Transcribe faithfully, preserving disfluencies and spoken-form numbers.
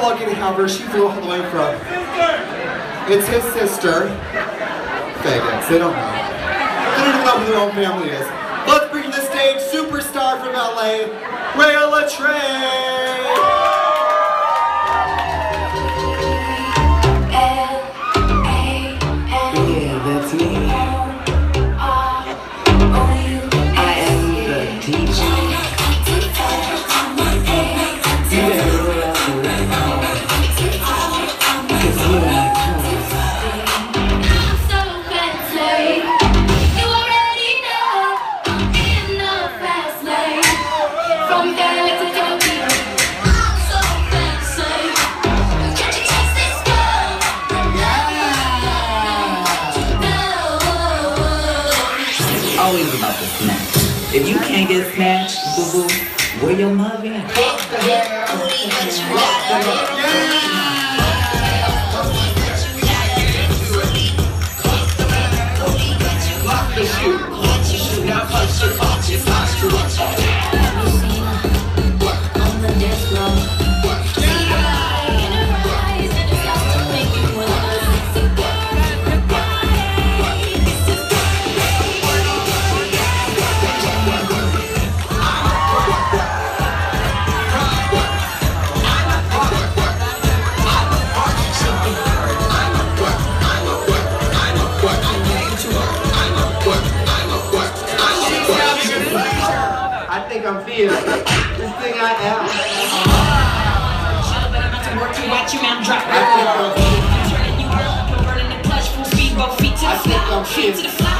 lucky to have her. She flew all the way from. It's his sister. Faggots, they don't know. They don't even know who their own family is. Let's bring to the stage superstar from L A, Rhea Litré. Always about the snatch. If you can't get snatched, boo boo, where your mother at? Lock the shoe. Now punch your punch. It's not too much. On the dance floor. I think I'm feeling this thing I am. I think I'm feeling. I think I'm feeling.